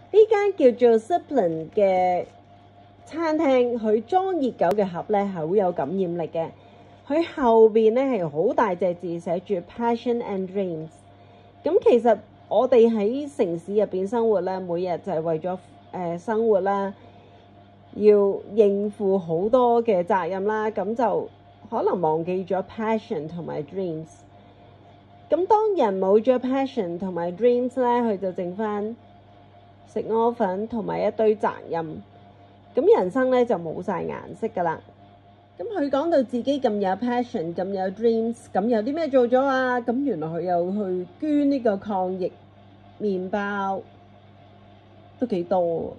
呢間叫做 Zipline 嘅餐廳，佢裝熱狗嘅盒咧係好有感染力嘅。佢後邊咧係好大隻字寫住 Passion and Dreams。咁其實我哋喺城市入邊生活咧，每日就係為咗生活啦，要應付好多嘅責任啦，咁就可能忘記咗 passion 同埋 dreams。咁當人冇咗 passion 同埋 dreams 咧，佢就剩翻食屙粉同埋一堆責任，咁人生咧就冇晒顏色噶啦。咁佢講到自己咁有 passion 咁有 dreams， 咁有啲咩做咗啊？咁原來佢又去捐呢個抗疫麵包，都幾多。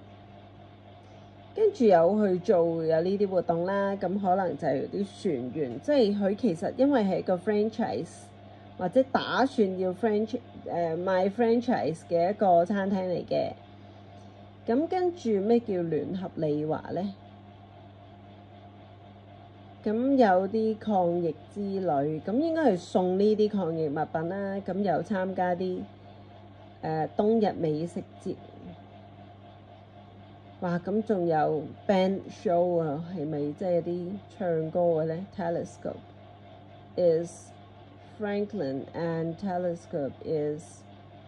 跟住有去做有呢啲活動啦，咁可能就係啲船員，即係佢其實因為係一個 franchise 或者打算要賣 franchise 嘅一個餐廳嚟嘅。咁跟住咩叫聯合利華呢？咁有啲抗疫之旅，咁應該係送呢啲抗疫物品啦。咁又參加啲冬日美食節。哇！咁仲有 band show 啊，係咪即係啲唱歌嘅咧 ？Telescope is Franklin and Telescope is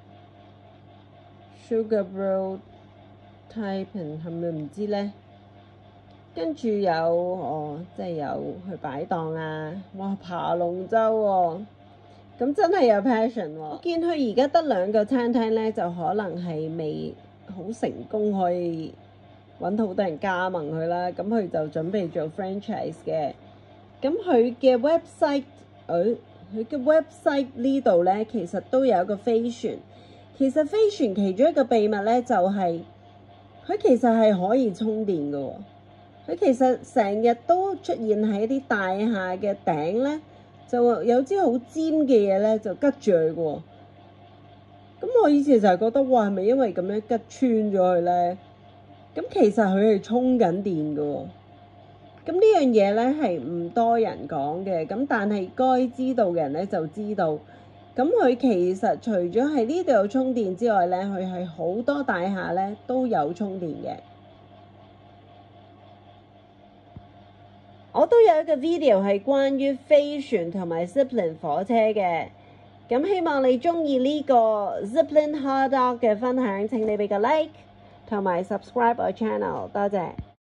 Sugar Bro Typing 係咪唔知咧？跟住有即係有去擺檔啊！哇，爬龍舟喎，咁真係有 passion 喎。我見佢而家得2個餐廳咧，就可能係未好成功可以揾到好多人加盟佢啦。咁佢就準備做 franchise 嘅。咁佢嘅 website， 佢嘅 website 呢度咧，其實都有一個飛船。其實飛船其中一個秘密咧，就係佢其實係可以充電嘅喎。佢其實成日都出現喺啲大廈嘅頂咧，就有支好尖嘅嘢咧，就拮住佢嘅喎。咁我以前就係覺得，哇，係咪因為咁樣拮穿咗佢咧？咁其實佢係充緊電嘅喎。咁呢樣嘢咧係唔多人講嘅，咁但係該知道嘅人咧就知道。咁佢其實除咗係呢度有充電之外咧，佢係好多大廈咧都有充電嘅。我都有一個 video 係關於飛船同埋 Zipline 火車嘅，咁希望你鍾意呢個 Zipline Hot Dog 嘅分享，請你俾個 like 同埋 subscribe 我 channel， 多謝。